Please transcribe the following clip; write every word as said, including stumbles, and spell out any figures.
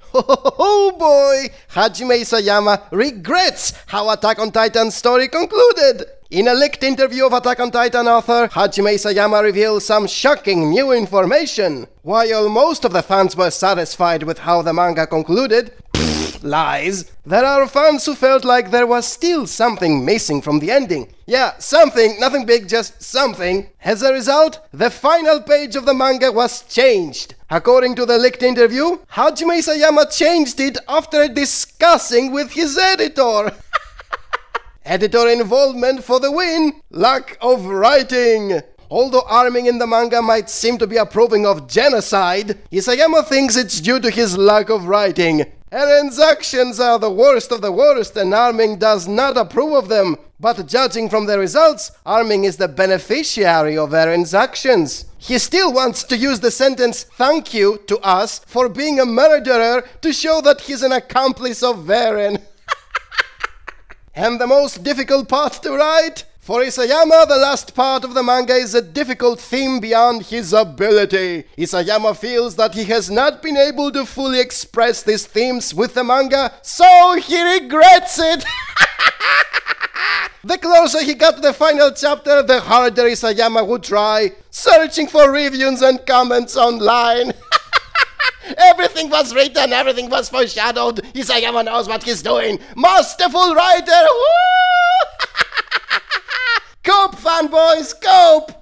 Oh boy! Hajime Isayama regrets how Attack on Titan's story concluded. In a leaked interview of Attack on Titan author, Hajime Isayama revealed some shocking new information. While most of the fans were satisfied with how the manga concluded, pfft, lies, there are fans who felt like there was still something missing from the ending. Yeah, something, nothing big, just something. As a result, the final page of the manga was changed. According to the leaked interview, Hajime Isayama changed it after discussing with his editor. Editor involvement for the win. Lack of writing. Although Armin in the manga might seem to be approving of genocide, Isayama thinks it's due to his lack of writing. Eren's actions are the worst of the worst and Armin does not approve of them. But judging from the results, Armin is the beneficiary of Eren's actions. He still wants to use the sentence "thank you" to us for being a murderer to show that he's an accomplice of Eren. And the most difficult part to write? For Isayama, the last part of the manga is a difficult theme beyond his ability. Isayama feels that he has not been able to fully express these themes with the manga, so he regrets it! The closer he got to the final chapter, the harder Isayama would try, searching for reviews and comments online. Everything was written, everything was foreshadowed. Isayama knows what he's doing. Masterful writer! Woo! Cope, fanboys, cope!